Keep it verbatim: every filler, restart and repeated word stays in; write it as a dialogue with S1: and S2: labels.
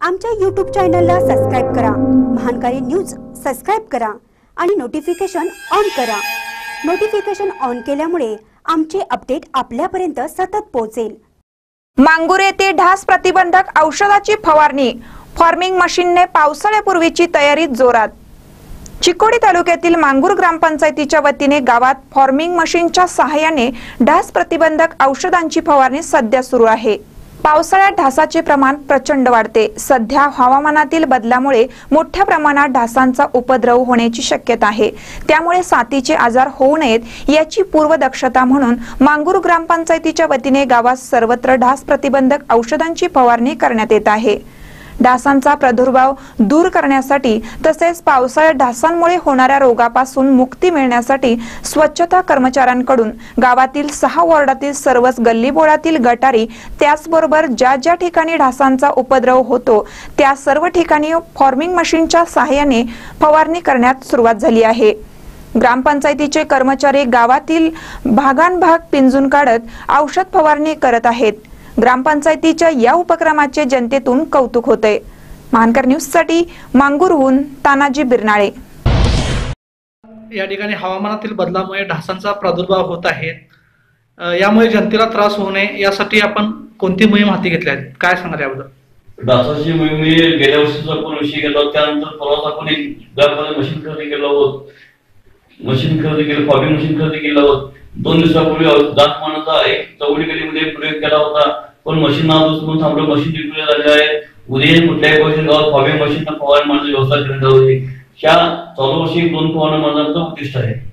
S1: आमच्या यूट्यूब चॅनलला सबस्क्राइब करा, महानकारी न्यूज सबस्क्राइब करा आणि नोटिफिकेशन ऑन करा। नोटिफिकेशन ऑन केल्यामुळे आमचे अपडेट आपल्यापर्यंत सतत पोहोचेल।
S2: मांगूर येथे ढास प्रतिबंधक औषधाची फवारणी, फार्मिंग मशीनने पावसाळ्यापूर्वीची तयारी जोरात। चिकोडी तालुक्यातील मांगूर ग्रामपंचायतीच्या वतीने गावात फार्मिंग मशीनच्या सहाय्याने ढास प्रतिबंधक औषधांची फवारणी सध्या सुरू आहे। पावसाळ्यात ढासाचे प्रमाण प्रचंड वाढते। सध्या हवामानातील बदलामुळे मोठ्या प्रमाणात ढासांचा उपद्रव होण्याची शक्यता आहे। त्यामुळे साथीचे आजार होऊ नयेत याची पूर्वदक्षता म्हणून मांगूर ग्रामपंचायतीच्या वतीने गावात सर्वत्र ढास प्रतिबंधक औषधांची फवारणी करण्यात येत आहे। ढासांचा प्रादुर्भाव दूर करण्यासाठी तसेच पावसाळ्यात ढासांमुळे होणाऱ्या रोगापासून मुक्ती मिळण्यासाठी स्वच्छता कर्मचाऱ्यांकडून गावातील सहा वॉर्डातील सर्वच गल्लीबोळातील गटारी त्याचबरोबर ज्या ज्या ठिकाणी ढासांचा उपद्रव होतो त्या सर्व ठिकाणी फार्मिंग मशीनच्या सहाय्याने फवारणी करण्यास सुरुवात झाली आहे। ग्रामपंचायतीचे कर्मचारी गावातील भागांभाग पिंजून काढत औषध फवारणी करत आहेत। ग्रामपंचायतीच्या या उपक्रमाचे जनतेतून कौतुक होते। महानकर न्यूज साठी मांगूरहून तानाजी बिरनाळे।
S3: या ठिकाणी हवामानातील बदलामुळे ढासांचा प्रादुर्भाव होत आहे। यामुळे जनतेला त्रास होऊ नये यासाठी आपण कोणती मोहीम हाती घेतली आहे, काय सांगणार याबद्दल?
S4: ढासाची मोहीम गेल्या वर्षीचा आपण विषय केला, त्यानंतर परवा आपण एक गावामध्ये मशीन खरेदी केलं आहोत मशीन खरेदी केलं फार्मिंग मशीन खरेदी केलं आहोत। दोन दिवसापूर्वी दातमानाचा एक चौडी गलीमध्ये प्रयोग केला होता, पण मशीन नाव म्हणून थांबलं, मशीन रिपेअर झाले आहे। उद्या कुठल्याही गोष्टी गावात फार्मिंग मशीन फवारणी मारण्याची व्यवस्था करण्यात यावी। या चालू वर्षी दोन फवारणी मारण्याचं उद्दिष्ट आहे।